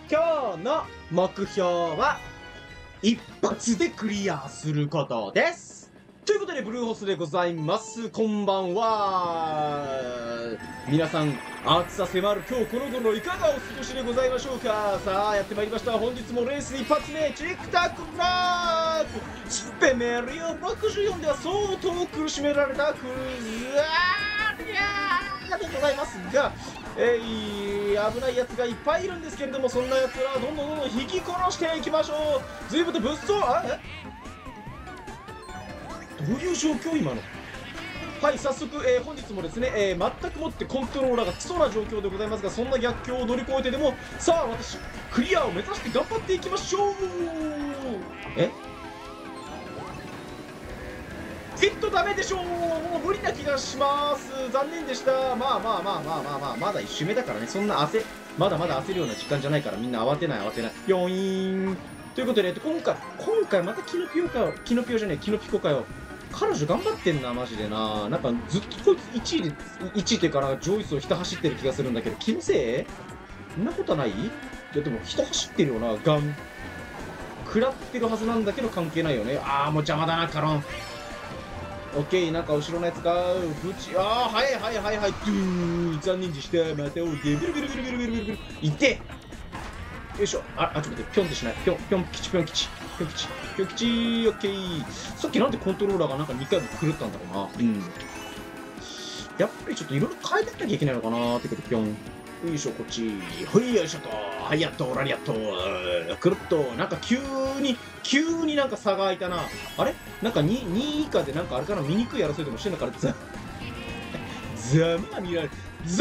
今日の目標は一発でクリアすることです。ということでブルーホスでございます。こんばんは。皆さん、暑さ迫る今日この頃いかがお過ごしでございましょうか。さあやってまいりました。本日もレース一発目チックタックブラックスペメリオ64では相当苦しめられたクルーザーリャーでございますが、危ないやつがいっぱいいるんですけれども、そんなやつらどんどん引き殺していきましょう。随分と物騒。どういう状況今の。はい、早速、本日もですね、全くもってコントローラーがクソな状況でございますが、そんな逆境を乗り越えてでも、さあ私クリアを目指して頑張っていきましょう。ダメでしょう。もう無理な気がします。残念でした。まだ1周目だからね。そんなまだまだ焦るような時間じゃないから、みんな慌てない。ヨイーンということで、今回またキノピコかよ。彼女頑張ってんな、マジでな。なんかずっとこいつ1位っていうかな、上位層ひた走ってる気がするんだけど、気のせい？そんなことはない？いやでもひた走ってるよな、ガン。食らってるはずなんだけど関係ないよね。もう邪魔だな、カロン。オッケー、なんか後ろのやつがぶち、はいドゥー、残念でした。またおいで、ぐるぐるいってよいしょ。ちょっと待って、ぴょんってしない。ぴょん吉、オッケー。さっきなんでコントローラーがなんか2回も狂ったんだろうな。やっぱりちょっといろいろ変えていかなきゃいけないのかなーってことで、ぴょん。よいしょ、こっち。ほいよいしょと。はい、やっと、ラリアット。くるっと。なんか急になんか差が空いたな。あれなんか2位以下でなんかあれかな、醜い争いでもしてんのかな。ざまあ見られる。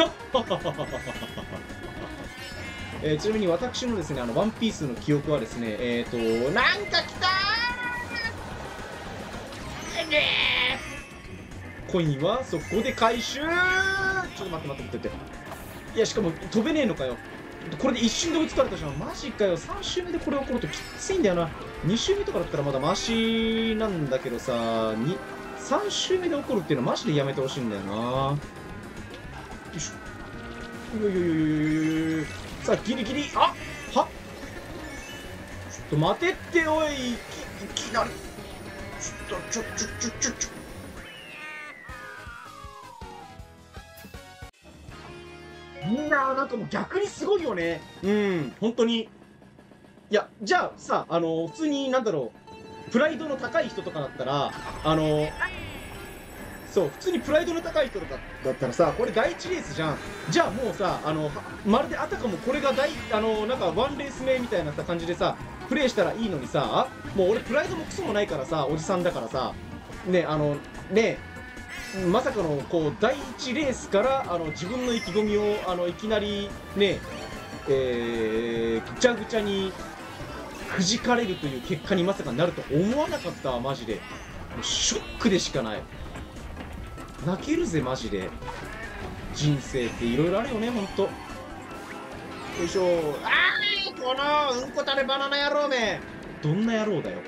ちなみに私のですね、ワンピースの記憶はですね、なんか来たーコインはそこで回収。ちょっと待って。いや、しかも飛べねえのかよ。これで一瞬で追いつかれたじゃん。マジかよ。3周目でこれ起こるときついんだよな。2周目とかだったらまだマシなんだけどさ、3周目で起こるっていうのはマジでやめてほしいんだよな。よいしょ。さあ、ギリギリ。はちょっと待てっておい。いきなり。ちょ。みんな、なんかもう逆にすごいよね。本当に。いや、じゃあさ、普通に、なんだろう、プライドの高い人とかだったら、そう、普通にプライドの高い人とかだったらさ、これ第1レースじゃん。じゃあもうさ、まるであたかもこれがなんかワンレース目みたいなさ感じでさ、プレイしたらいいのにさ、もう俺プライドもクソもないからさ、おじさんだからさ、まさかのこう第1レースから自分の意気込みをいきなりね、ぐちゃぐちゃにくじかれるという結果にまさかなると思わなかったわ、マジで。もうショックでしかない。泣けるぜ、マジで。人生っていろいろあるよね、ほんと。よいしょ。このうんこたれバナナ野郎め。どんな野郎だよ。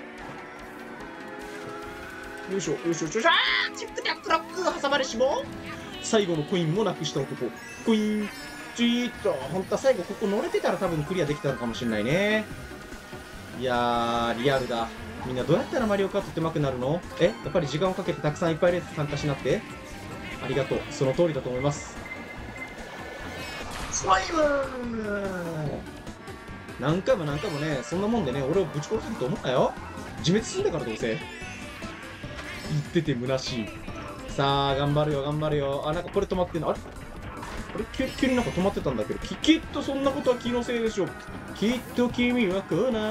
よいしょ。チップタックロック挟まれしも最後のコインもなくした男。コインチーッと。ほんとは最後ここ乗れてたら多分クリアできたのかもしれないね。いやー、リアルだ。みんなどうやったらマリオカートって上手くなるの？やっぱり時間をかけてたくさんいっぱいレース参加しなって。ありがとう。その通りだと思います。スライム何回もね、そんなもんでね、俺をぶち殺せると思ったよ。自滅すんだからどうせ。言ってて虚しい。さあ、頑張るよ。なんかこれ止まってんの？あれ急になんか止まってたんだけど、きっとそんなことは気のせいでしょ。きっと君は来ない。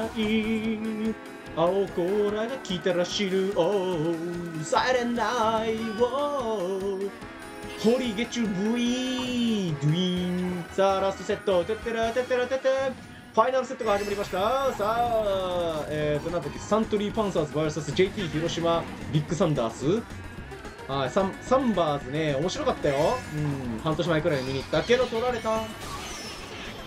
青コーラが来たら知る。サイレンナイト。ホリゲチュブイドゥイン。さあ、ラストセット。ファイナルセットが始まりました。さあ、なんだっけ、サントリーパンサーズ VS JT 広島ビッグサンダース。はい、サンバーズね、面白かったよ。半年前くらいに見に行ったけど取られた。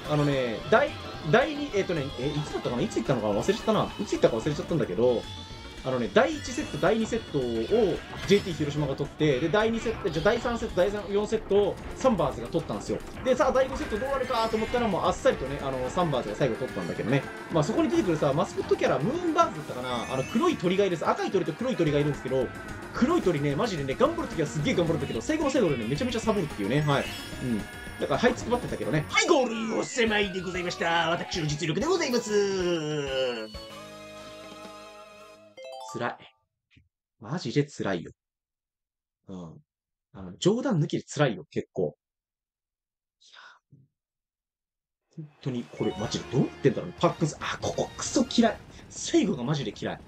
第2、いつだったかな、いつ行ったのか忘れちゃったな。いつ行ったか忘れちゃったんだけど、 第1セット、第2セットを JT 広島が取って、で、第2セット、じゃ第3セット、第4セットをサンバーズが取ったんですよ。で、さあ、第5セットどうなるかと思ったら、もうあっさりとね、サンバーズが最後取ったんだけどね。まあ、そこに出てくるさ、マスコットキャラ、ムーンバーズだったかな、黒い鳥がいるんです。赤い鳥と黒い鳥がいるんですけど、黒い鳥ね、マジでね、頑張るときはすっげえ頑張るんだけど、最後の最後でね、めちゃめちゃサボるっていうね、はい。うん。だから、はいつくばってたけどね。はい、ゴールお狭いでございました。私の実力でございます。辛い。マジで辛いよ。うん。冗談抜きで辛いよ、結構。いや、本当に、これ、マジでどうなってんだろう、パックス。あ、ここクソ嫌い。最後がマジで嫌い。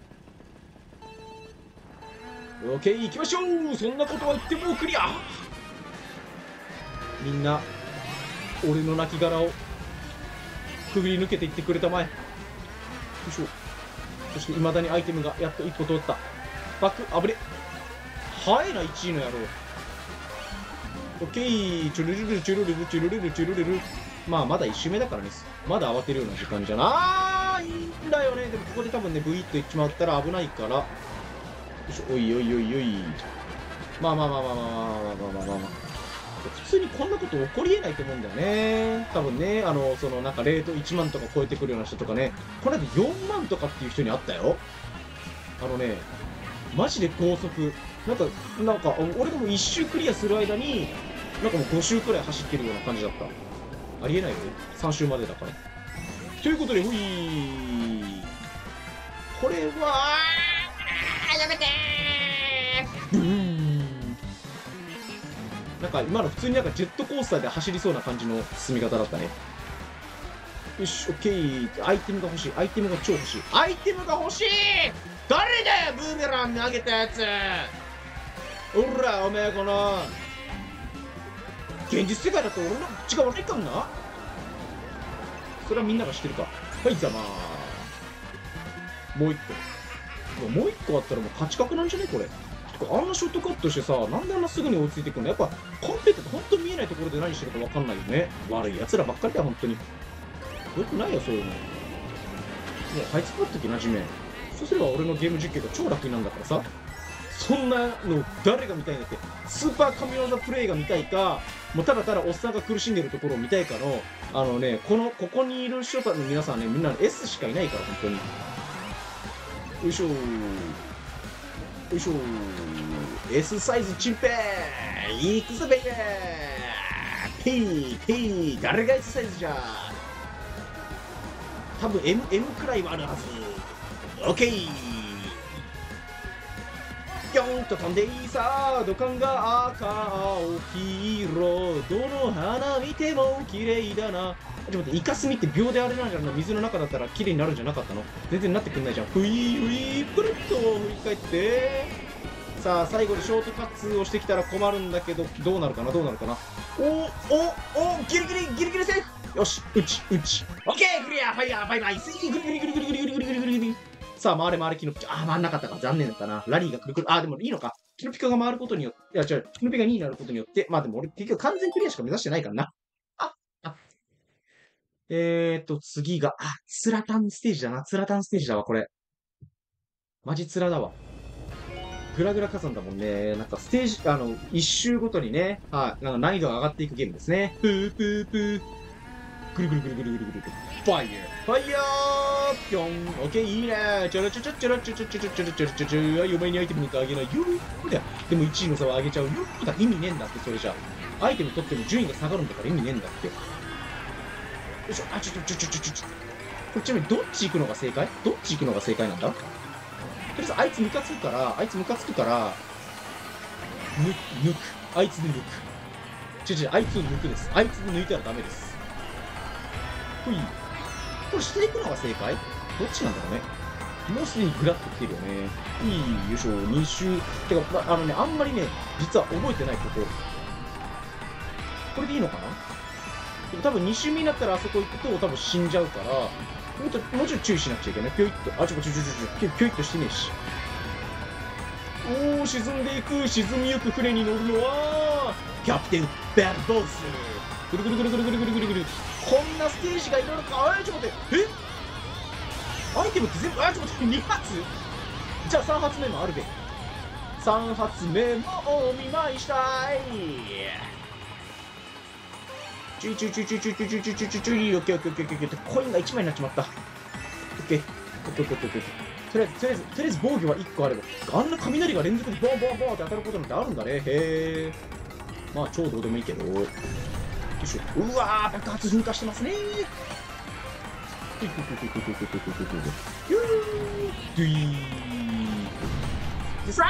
オッケー、行きましょう。そんなことは言ってもクリア。みんな、俺の亡骸をくぐり抜けていってくれたまえ。よいしょ。そして未だにアイテムがやっと一個通った。バック、あぶね。早いな、1位の野郎。オッケー。チュルルル、チュルルル、チュルルル、チュルルル。まあ、まだ1周目だからね。まだ慌てるような時間じゃない。いいんだよね。でも、ここで多分ね、ブイッといっちまったら危ないから。よいしょ、おいおいおいおい。まあまあまあまあまあまあまあまあまあまあ。普通にこんなこと起こりえないと思うんだよね。多分ね、なんかレート1万とか超えてくるような人とかね、これだって4万とかっていう人に会ったよ。マジで高速。なんか、俺がもう1周クリアする間に、なんかもう5周くらい走ってるような感じだった。ありえないよね。3周までだから。ということで、ほいー。これは、やめてー。なんか今の普通になんかジェットコースターで走りそうな感じの進み方だったね。よし、オッケー。アイテムが欲しい。アイテムが超欲しい。アイテムが欲しい。誰だよ、ブーメラン投げたやつ。おら、おめえこの、現実世界だと俺の口が悪いかんな。それはみんなが知ってるか。はい、ざまー。もう一個。もう一個あったらもう勝ち確なんじゃねこれ。あんなショートカットしてさ、なんであんなすぐに追いついてくるの。やっぱ、コンペって本当に見えないところで何してるか分かんないよね。悪い奴らばっかりだよ、本当に。よくないよ、そういうの。もう、はいつかっときな、地面。そうすれば俺のゲーム実況が超楽になるんだからさ。そんなの誰が見たいんだって。スーパー神業プレイが見たいか、もうただただおっさんが苦しんでるところを見たいかの、ここにいる人たちの皆さんね、みんな S しかいないから、本当に。よいしょー。よいしょー。S サイズチンペー行くぞベイベーピーピー誰が S サイズじゃ多分 M くらいはあるはず。オッケーぴょんと飛んでいいさ土管が赤青黄色どの花見ても綺麗だな。ちょっと待って、イカスミって秒であれなんじゃないの。水の中だったら綺麗になるんじゃなかったの。全然なってくんないじゃん。ふいふいプルッと振り返ってさあ最後にショートカッツをしてきたら困るんだけど、どうなるかなどうなるかな。ギリギリセーフ。よしうちオッケークリアファイヤーバイバイスイグリグリグリグリグリグリグリグリグリグリ。さあ回れキノピカ。回んなかったか残念だったな。ラリーがくるくる。でもいいのか。キノピカが回ることによって、違う、キノピカ2になることによって、でも俺結局完全クリアしか目指してないからな。次が、ツラタンステージだな。ツラタンステージだわ、これ。マジツラだわ。グラグラ火山だもんね。なんかステージ、一周ごとにね、難易度が上がっていくゲームですね。プープープー。ぐるぐるぐるぐるぐるぐるぐる。ファイヤーファイヤーぴょん。オッケー、いいね。ちょろちょちょちょろちょちょちょちょちょちょちょちょ。嫁にアイテムなんかあげない。でも1位の差は上げちゃう。意味ねえんだって、それじゃ。アイテム取っても順位が下がるんだから意味ねえんだって。よいしょ、これちなみにどっち行くのが正解なんだ。とりあえずあいつムカつくから、抜く。あいつで抜く。あいつを抜くです。あいつで抜いたらダメです。ほい。これしていくのが正解？どっちなんだろうね。もうすでにグラッと来てるよね。よいしょ、2周。てか、あんまりね、実は覚えてないこと。これでいいのかな？でも多分2周目になったらあそこ行くと多分死んじゃうから、もうちょい注意しなくちゃいけない。ぴょいっと。ぴょいっとしてねえし。沈んでいく。沈みゆく船に乗るのは、キャプテン、バッドボス。ぐるぐるぐるぐるぐるぐるぐるぐる。こんなステージがいろいろか。ちょっと待って。アイテムって全部、ちょっと待って、2発じゃあ3発目もあるべ。3発目もお見舞いしたい。ちゅいちゅいちゅいちゅいちゅいちゅいちゅいちゅいちゅいちゅいちゅい。オッケーオッケーオッケーオッケーオッケー。コインが1枚になっちまった。オッケーオッケーオッケーオッケー。とりあえず防御は1個あれば、あんな雷が連続でボンボンボンって当たることなんてあるんだね。へえ。まあ超どうでもいいけど。よいしょ。うわー、爆発噴火してますねー。ドゥイー。でさ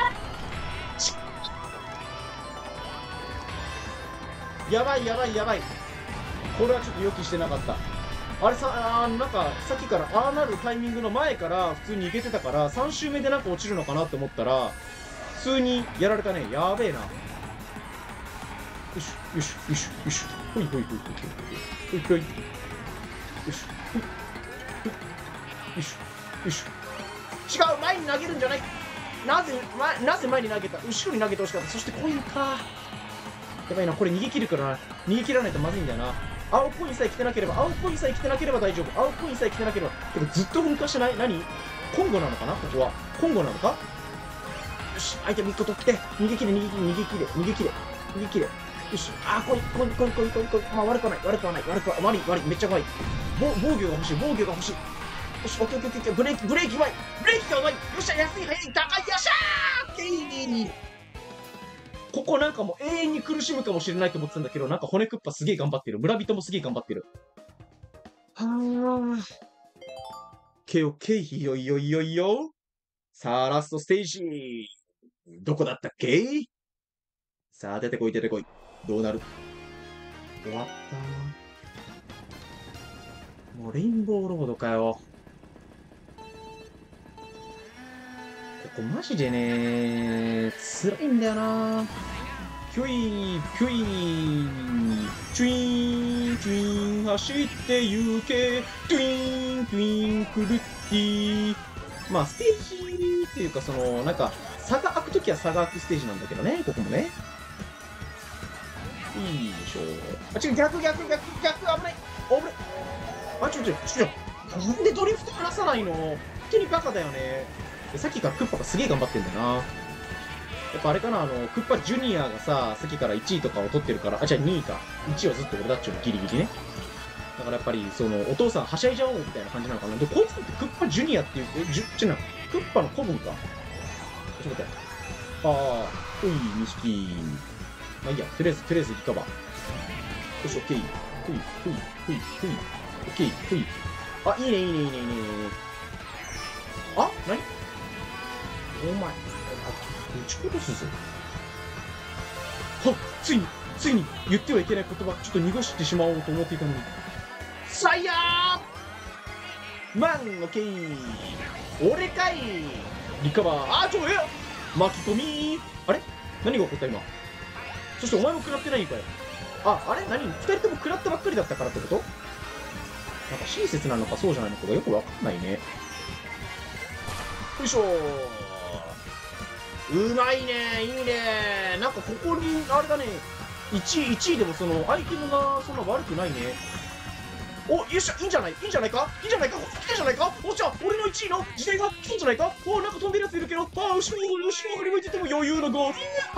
ー、やばいやばいやばい。これはちょっと予期してなかった。あれさ、なんかさっきからああなるタイミングの前から普通にいけてたから、3周目でなんか落ちるのかなって思ったら、普通にやられたね。やべえな。よしよしよしよし。ほいほいほいほいほいほいほい。よしほいほい。よしよし。違う、前に投げるんじゃない。なぜ前に投げた。後ろに投げてほしかった。そしてコインか。やばいな、これ逃げ切るからな。逃げ切らないとまずいんだよな。青コインさえ来てなければ、青コインさえ来てなければ大丈夫。青コインさえ来てなければ。でもずっと噴火してない。何コンゴなのかな、ここは。コンゴなのか。よし、アイテム1個取って、逃げ切れ、逃げ切れ、逃げ切れ、逃げ切れ、逃げ切れ。よし、コイン。まあ、悪くはない、悪くはない、悪くは、悪い、めっちゃ怖い。防御が欲しい、防御が欲しい。よし、オッケーオッケーオッケー、ブレーキうまい。ブレーキがうまい。よっしゃ、安い、早い、高い、よっしゃー。オッケー。ここなんかもう永遠に苦しむかもしれないと思ってたんだけど、なんか骨クッパすげえ頑張ってる。村人もすげえ頑張ってる。はぁ。オッケー、いよいよ。さあ、ラストステージ。どこだったっけ。さあ、出てこい。どうなる。終わった。もうレインボーロードかよ。ここマジでね、辛いんだよな。ひょい、チュイーン、走って行け、トゥイーン、クルッティー。まあ、ステージっていうか、なんか、差が開くときは差が開くステージなんだけどね、ここもね。よいしょ。あ、違う、逆、危ない。あ、ちょ。なんでドリフト離さないの。本当にバカだよね。さっきからクッパがすげえ頑張ってんだよな。やっぱあれかな、クッパジュニアがさ、さっきから1位とかを取ってるから、じゃあ2位か。1位はずっと俺だっちゅうの、ギリギリね。だからやっぱり、お父さんはしゃいじゃおうみたいな感じなのかな。で、こいつってクッパジュニアっていう、クッパの古文か。ちょっと待って。ほい、2匹。まあいいや、とりあえずリカバー。よし、オッケー。ほい。オッケー、ほい。あ、いいね。あ、何お前。打ち殺すぞ。はっ、ついに言ってはいけない言葉、ちょっと濁してしまおうと思っていたのに。サイヤーマン、オッケー。俺かい。リカバー。巻き込み。あれ何が起こった今。そしてお前も食らってないんかい。あれ何二人とも食らったばっかりだったからってこと。なんか親切なのかそうじゃないのかがよくわかんないね。よいしょー。うまいね、いいね。なんかここに、あれだね、1位でもアイテムがそんな悪くないね。お、よっしゃ、いいんじゃないか来たじゃないかおっしゃ、俺の1位の時代が来たんじゃないか。お、なんか飛んでるやついるけど、後ろがり向いてても余裕のゴール。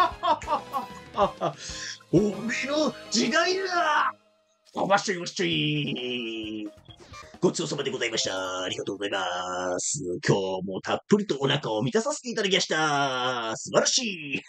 おめえの時代だ。飛ばしちゃいましちゃい。ごちそうさまでございました。ありがとうございます。今日もたっぷりとお腹を満たさせていただきました。素晴らしい。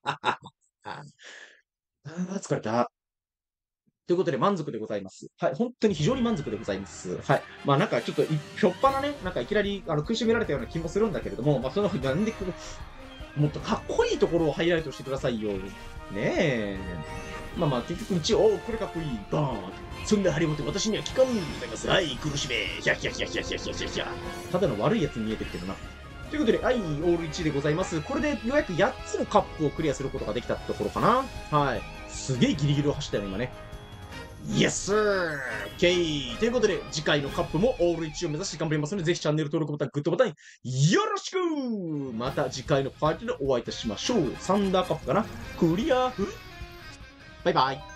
疲れた。ということで満足でございます。はい。本当に非常に満足でございます。はい。まあなんかちょっと、ひょっぱなね、なんかいきなり食いしめられたような気もするんだけれども、まあその、なんで、もっとかっこいいところをハイライトしてくださいよ。ねえ。まあ結局一応、これかっこいい。バーン。そんな張本私には効かんでございます。はい、苦しめ。ヒャ。ただの悪いやつに見えてるけどな。ということで、オール1でございます。これでようやく8つのカップをクリアすることができたってところかな。はい。すげえギリギリを走ったよね、今ね。イエスー !OK! ということで、次回のカップもオール1を目指して頑張りますので、ぜひチャンネル登録ボタン、グッドボタン、よろしく。また次回のファイトでお会いいたしましょう。サンダーカップかなクリアフバイバイ。